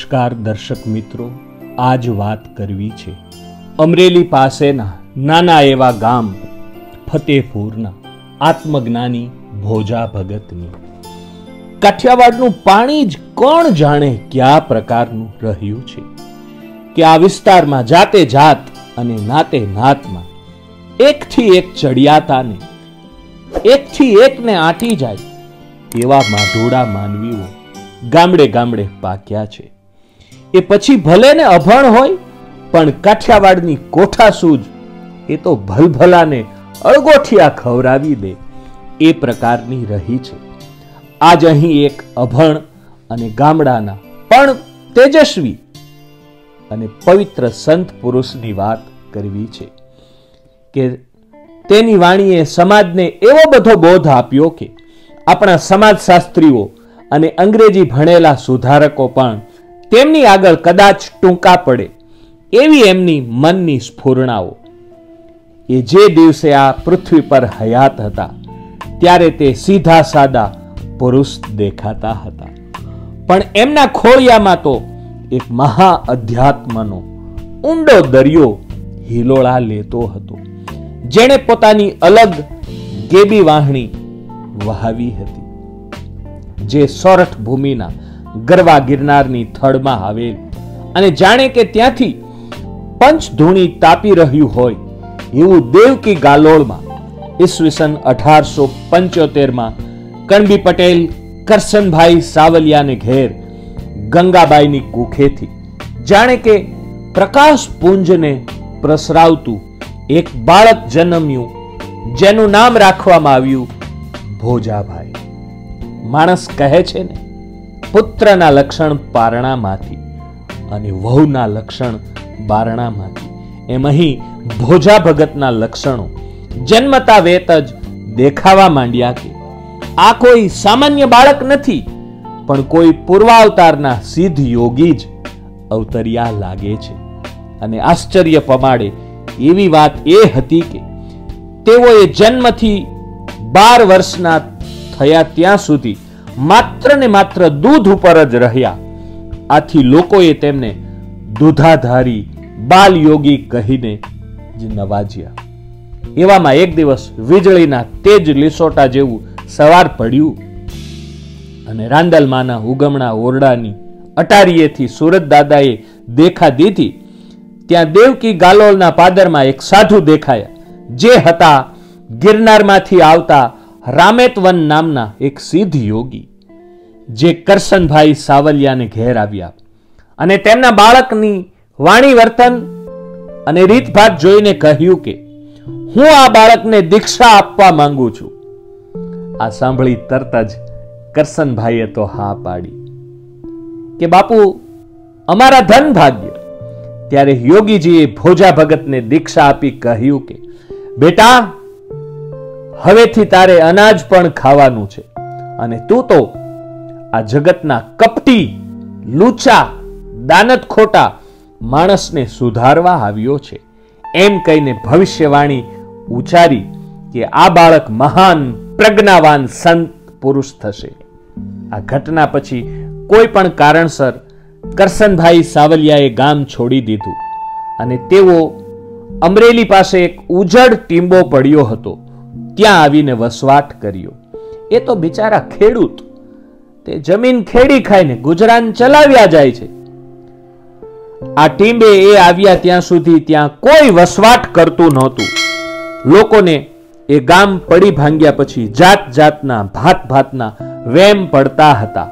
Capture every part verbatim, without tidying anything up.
નમસ્કાર દર્શક મિત્રો, આજ વાત કરવી છે અમરેલી પાસેના નાના એવા ગામ ફતેપુરના આત્મજ્ઞાની ભોજા ભગતની. કાઠિયાવાડનું પાણી જ કોણ જાણે કયા પ્રકારનું રહ્યું છે કે આ વિસ્તારમાં જાતે જાત અને નાતે નાતમાં એકથી એક ચડિયાતાને એકથી એકને આંટી જાય એવા માઢોડા માનવીઓ ગામડે ગામડે પાક્યા છે. એ પછી ભલે ને અભણ હોય પણ કાઠિયાવાડની કોઠાસૂજ એ તો ભલભલાને અળગોઠિયા ખવરાવી દે એ પ્રકારની રહી છે. આજ અહીં એક અભણ અને ગામડાના પણ તેજસ્વી અને પવિત્ર સંત પુરુષની વાત કરવી છે કે તેની વાણીએ સમાજને એવો બધો બોધ આપ્યો કે આપણા સમાજશાસ્ત્રીઓ અને અંગ્રેજી ભણેલા સુધારકો પણ તેમની આગળ કદાચ ટૂંકા પડે એવી એમની મનની સ્ફુરણાઓ. એ જે દિવસે આ પૃથ્વી પર હયાત હતા ત્યારે તે સીધા સાદા પુરુષ દેખાતા હતા, પણ એમના ખોળિયામાં તો એક મહા અધ્યાત્મનો ઊંડો દરિયો હિલોળા લેતો હતો, જેણે પોતાની અલગ ગેબી વાહણી વહાવી હતી, જે સોરઠ ભૂમિના ગરવા ગિરનારની થડમાં આવેલ અને જાણે કે ત્યાંથી પંચધૂણી તાપી રહ્યું હોય એવું દેવકી ગાલોળમાં ઈસવીસન અઢારસો પંચોતેર માં કણબી પટેલ કરશનભાઈ સાવલિયાને ઘેર ગંગાબાઈની કુખેથી જાણે કે પ્રકાશ પુંજને પ્રસરાવતું એક બાળક જન્મ્યું, જેનું નામ રાખવામાં આવ્યું ભોજાભાઈ. માણસ કહે છે ને, પુત્રના લક્ષણ પારણામાંથી અને વહુના લક્ષણ બારણામાંથી. એમ અહીં ભોજા ભગતના લક્ષણો જન્મતા વેત જ દેખાવા માંડ્યા કે આ કોઈ સામાન્ય બાળક નથી, પણ કોઈ પૂર્વાવતારના સિદ્ધ યોગી જ અવતર્યા લાગે છે. અને આશ્ચર્ય પમાડે એવી વાત એ હતી કે તેઓએ જન્મથી બાર વર્ષના થયા ત્યાં સુધી માત્ર ને માત્ર દૂધ ઉપર જ રહ્યા. આથી લોકોએ તેમને દૂધાધારી બાલ યોગી કહીને જ નવાજ્યા. એવામાં એક દિવસ વીજળીના તેજ લીસોટા જેવું સવાર પડ્યું અને રાંદલમાના ઉગમણા ઓરડાની અટારીએથી સુરત દાદાએ દેખા દીધી. ત્યાં દેવકી ગાલોલના પાદરમાં એક સાધુ દેખાયા, જે હતા ગિરનારમાંથી આવતા રામેતવન નામના એક સિદ્ધ યોગી, જે કરશનભાઈ સાવલિયાને ઘેર આવ્યા અને તેમના બાળકની વાણી વર્તન અને રીતભાત જોઈને કહ્યું કે હું આ બાળકને દીક્ષા આપવા માંગુ છું. આ સાંભળી તરત જ કરશનભાઈએ તો હા પાડી કે બાપુ, અમારા ધન ભાગ્ય. ત્યારે યોગીજીએ ભોજા ભગતને દીક્ષા આપી કહ્યું કે બેટા, હવેથી તારે અનાજ પણ ખાવાનું છે અને તું તો આ જગતના કપટી, લૂચા, દાનત ખોટા માણસને સુધારવા આવ્યો છે. એમ કહીને ભવિષ્યવાણી ઉચ્ચારી કે આ બાળક મહાન પ્રજ્ઞાવાન સંત પુરુષ થશે. આ ઘટના પછી કોઈ પણ કારણસર કરશનભાઈ સાવલિયાએ ગામ છોડી દીધું અને તેઓ અમરેલી પાસે એક ઉજળ ટીંબો પડ્યો હતો ત્યાં આવીને વસવાટ કર્યો. એ તો બિચારા ખેડૂત, તે જમીન ખેડી ખાઈને ગુજરાન ચલાવ્યા જાય છે. આ ટીંબે એ આવ્યા ત્યાં સુધી ત્યાં કોઈ વસવાટ કરતું નહોતું. લોકોને એ ગામ પડી ભાંગ્યા પછી જાત જાતના ભાત ભાતના વેમ પડતા હતા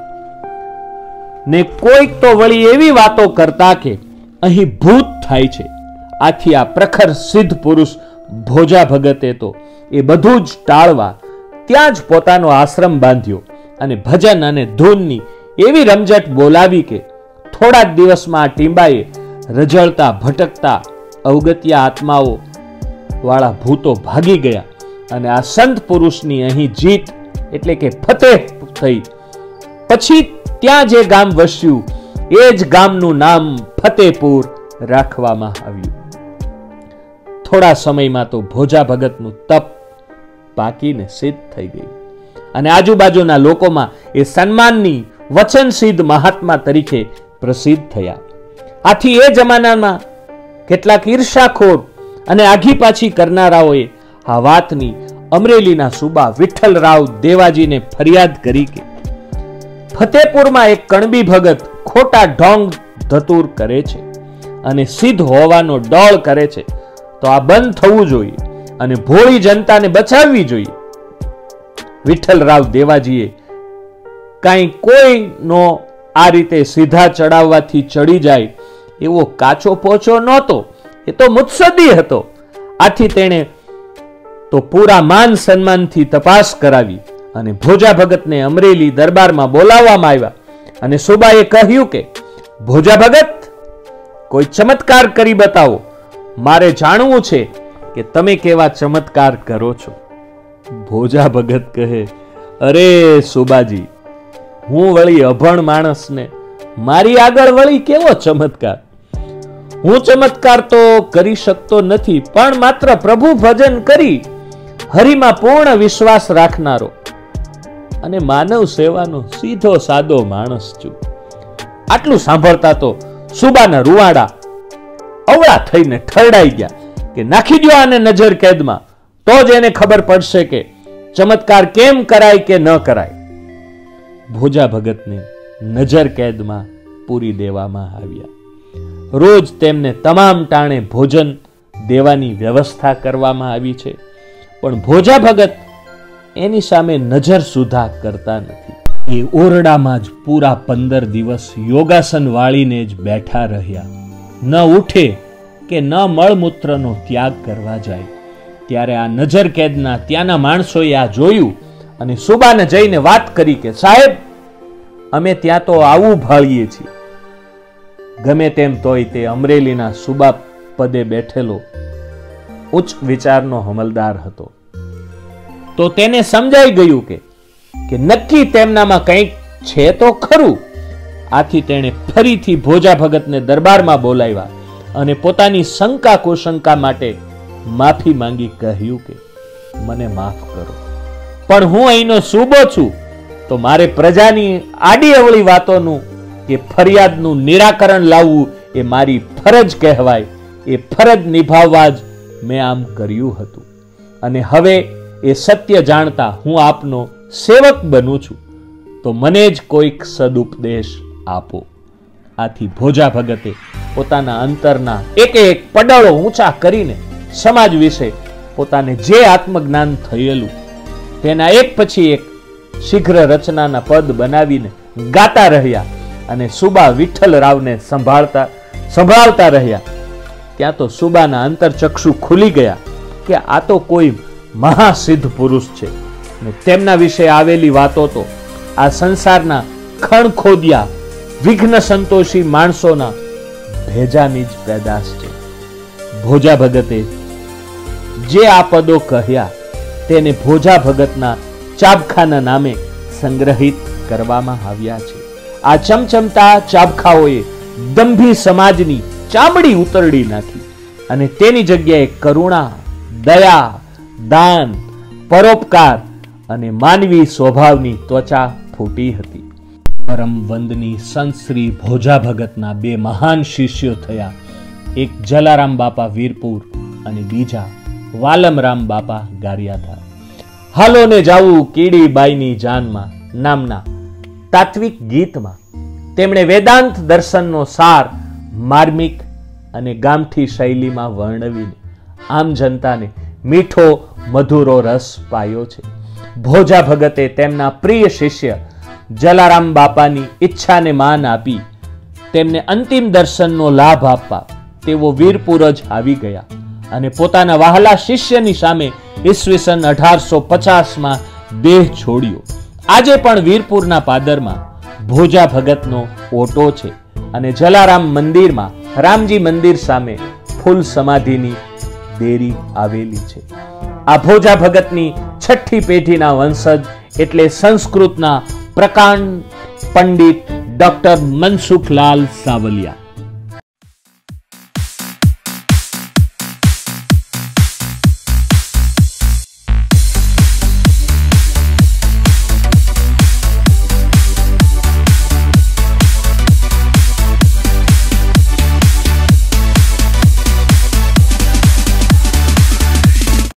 ને કોઈક તો વળી એવી વાતો કરતા કે અહીં ભૂત થાય છે. આથી આ પ્રખર સિદ્ધ પુરુષ ભોજા ભગતે તો એ બધું જ ટાળવા ત્યાં જ પોતાનો આશ્રમ બાંધ્યો અને ભજન અને ધૂનની એવી રમઝટ બોલાવી કે થોડા જ દિવસમાં આ ટીંબાએ રજળતા ભટકતા અવગત્યા આત્માઓ વાળા ભૂતો ભાગી ગયા અને આ સંત પુરુષની અહીં જીત એટલે કે ફતેહ થઈ. પછી ત્યાં જે ગામ વસ્યું એ જ ગામનું નામ ફતેપુર રાખવામાં આવ્યું. થોડા સમયમાં તો ભોજા ભગતનું તપ પાકીને સિદ્ધ થઈ ગયું અને આજુબાજુના લોકોમાં એ સન્માનની વચનસિદ્ધ મહાત્મા તરીકે પ્રસિદ્ધ થયા. આથી એ જમાનામાં કેટલાક ઈર્ષાખોર અને આઘી પાછી કરનારાઓએ આ વાતની અમરેલીના સુબા વિઠ્ઠલરાવ દેવાજીને ફરિયાદ કરી કે ફતેપુરમાં એક કણબી ભગત ખોટા ઢોંગ ધતુર કરે છે અને સિદ્ધ હોવાનો ડોળ કરે છે, તો આ બંધ થવું જોઈએ અને ભોળી જનતાને બચાવવી જોઈએ. વિઠ્ઠલરાવ દેવાજીએ કાંઈ કોઈનો આ રીતે સીધા ચડાવવાથી ચડી જાય એવો કાચો પોચો નહોતો, એ તો મુત્સદ્દી હતો. આથી તેણે તો પૂરા માન સન્માનથી તપાસ કરાવી અને ભોજા ભગતને અમરેલી દરબારમાં બોલાવવામાં આવ્યા અને સુબાએ કહ્યું કે ભોજા ભગત, કોઈ ચમત્કાર કરી બતાવો, મારે જાણવું છે કે તમે કેવા ચમત્કાર કરો છો. ભોજા ભગત કહે, અરે સુબાજી, હું વળી અભણ માણસને મારી આગળ વળી કેવો ચમત્કાર? હું ચમત્કાર તો કરી શકતો નથી, પણ માત્ર પ્રભુ ભજન કરી હરિમાં પૂર્ણ વિશ્વાસ રાખનારો અને માનવ સેવાનો સીધો સાદો માણસ છું. આટલું સાંભળતા તો સુબાના રૂવાડા અવળા થઈને ઠરડાઈ ગયા કે નાખી દો આને નજર કેદમાં, તો જ એને ખબર પડશે કે ચમત્કાર કેમ કરાય કે ન કરાય. ભોજા ભગતને નજર કેદમાં પૂરી દેવામાં આવ્યા. રોજ તેમને તમામ ટાણે ભોજન દેવાની વ્યવસ્થા કરવામાં આવી છે, પણ ભોજા ભગત એની સામે નજર સુધા કરતા નથી. એ ઓરડામાં જ પૂરા પંદર દિવસ યોગાસન વાળીને જ બેઠા રહ્યા, ન ઉઠે કે ન મળમૂત્રનો ત્યાગ કરવા જાય. ત્યારે આ નજર કેદના ત્યાંના માણસોએ આ જોયું અને સુબાને જઈને વાત કરી કે સાહેબ, અમે ત્યાં તો આવું ભાળીએ છીએ. ગમે તેમ તોય તે અમરેલીના સુબા પદે બેઠેલો ઉચ્ચ વિચારનો હમલદાર હતો, તો તેને સમજાઈ ગયું કે કે નક્કી તેમનામાં કંઈક છે તો ખરું. આથી તેણે ફરીથી ભોજા ભગતને દરબારમાં બોલાવ્યા અને પોતાની શંકા કુશંકા માટે માફી માંગી કહ્યું કે મને માફ કરો, પણ હું અહીંનો સૂબો છું, તો મારે પ્રજાની આડી અવળી વાતોનું કે ફરિયાદનું નિરાકરણ લાવવું એ મારી ફરજ કહેવાય. એ ફરજ નિભાવવા જ મેં આમ કર્યું હતું અને હવે એ સત્ય જાણતા હું આપનો સેવક બનું છું, તો મને જ કોઈક સદુપદેશ આપો. આથી ભોજા ભગતે પોતાના અંતરના એક એક પડળો ઊંચા કરીને સમાજ વિશે પોતાને જે આત્મજ્ઞાન થયેલું તેના એક પછી એક શીઘ્ર રચનાના પદ બનાવીને ગાતા રહ્યા અને સુબા વિઠ્ઠલરાવને સંભાળતા સંભાળતા રહ્યા. ત્યાં તો સુબાના અંતરચક્ષુ ખુલી ગયા કે આ તો કોઈ મહાસિદ્ધ પુરુષ છે ને તેમના વિશે આવેલી વાતો તો આ સંસારના ખણખોદિયા વિઘ્ન સંતોષી માણસોના ભેજાની જ પેદાશ છે. ભોજા ભગતે જે આ પદો કહ્યા તેને ભોજા ભગતના ચાબખાના નામે સંગ્રહિત કરવામાં આવ્યા છે. આ ચમચમતા ચાબખાઓએ દંભી સમાજની ચામડી ઉતરડી નાખી અને તેની જગ્યાએ કરુણા, દયા, દાન, પરોપકાર અને માનવી સ્વભાવની ત્વચા ફૂટી હતી. પરમ વંદની સંત શ્રી ભોજા ભગતના બે મહાન શિષ્યો થયા, એક જલારામ બાપા વીરપુર અને બીજા વાલમરામ બાપા ગારિયાધાર. હાલો ને જાવું કીડીબાઈની જાનમાં નામના તાત્વિક ગીતમાં તેમણે વેદાંત દર્શનનો સાર માર્મિક અને ગામઠી શૈલીમાં વર્ણવીને આમ જનતાને મીઠો મધુરો રસ પાયો છે. ભોજા ભગતે તેમના પ્રિય શિષ્ય જલારામ બાપાની ઈચ્છાને માન આપી તેમને અંતિમ દર્શનનો લાભ આપવા તેઓ વીરપુર જ આવી ગયા અને પોતાના વહાલા શિષ્યની સામે ઈસવીસન અઢારસો પચાસમાં દેહ છોડ્યો. આજે પણ વીરપુરના પાદરમાં ભોજા ભગતનો ઓટો છે અને જલારામ મંદિરમાં રામજી મંદિર સામે ફૂલ સમાધિની દેરી આવેલી છે. આ ભોજા ભગતની છઠ્ઠી પેઢીના વંશજ એટલે સંસ્કૃતના પ્રકાંડ પંડિત ડોક્ટર મનસુખલાલ સાવલિયા.